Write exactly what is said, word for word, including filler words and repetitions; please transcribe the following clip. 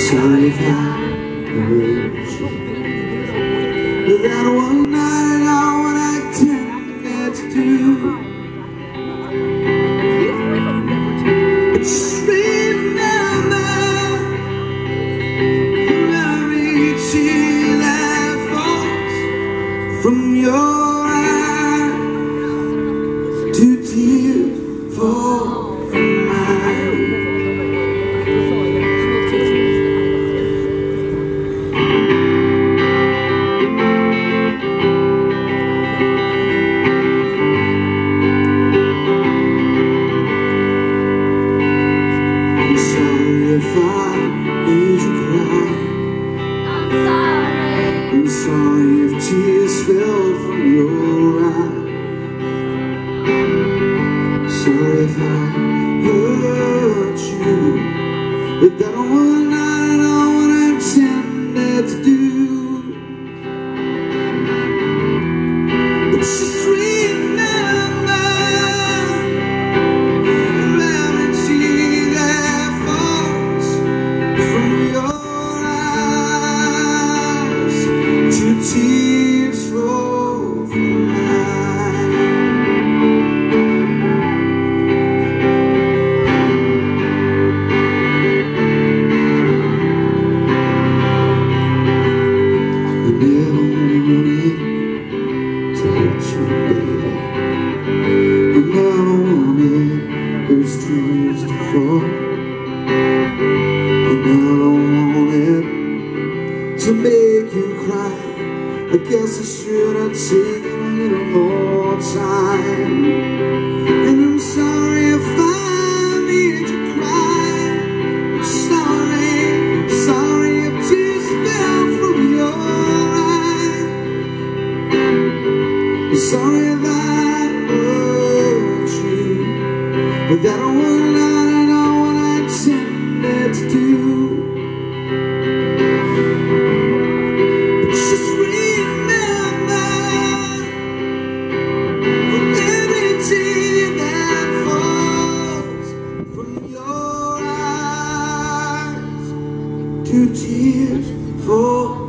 sorry if I hurt you. But that one night at all what I intended to do. Just remember every tear that falls from your eyes, two tears fall from mine. If I made you cry, I'm sorry. I'm sorry if tears fell from your eyes. Sorry if I hurt you. But that one night I know what I intended to do. But just remember every tear that falls from your eyes, two tears fall from mine. I never wanted to hurt you, baby. I never wanted those tears to fall. I never wanted to make you cry. I guess I should have taken a little more time. And I'm sorry if I made you cry. Sorry, sorry if tears fell from your eyes. Sorry if I hurt you. But that one night I know what I intended to do. But just remember every tear that falls from your eyes, two tears fall